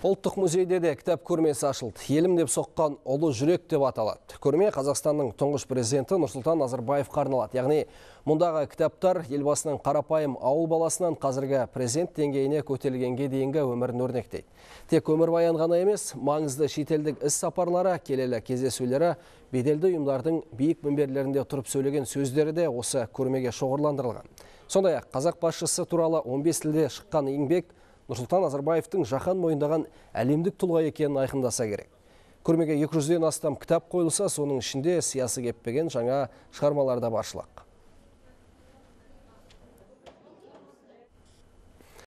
Ұлттық музейде де кітап көрмесі ашылды. Елім деп соққан ұлы жүрек деп аталады. Көрме Қазақстанның тұңғыш президенті Нұрсұлтан Назарбаевқа арналады. Яғни мұндағы кітаптар елбасының қарапайым ауыл баласынан қазіргі президент деңгейіне көтерілгенге дейінгі өмірін өрнектейді. Тек өмірбаян ғана емес, маңызды шетелдік іс сапарлары, келелі кездесулері, беделді ұйымдардың биік мінберлерінде тұрып сөйлеген сөздері де осы көрмеге шоғырландырылған. Сондай-ақ қазақ басшысы туралы 15 тілде шыққан еңбек Нұрсұлтан Назарбаевтың жаһан мойындаған әлемдік тұлға екенін айқындаса керек. Көрмеге 200-ден астам кітап қойылса, соның ішінде сиясы кеппеген жаңа шығармалар да баршылық.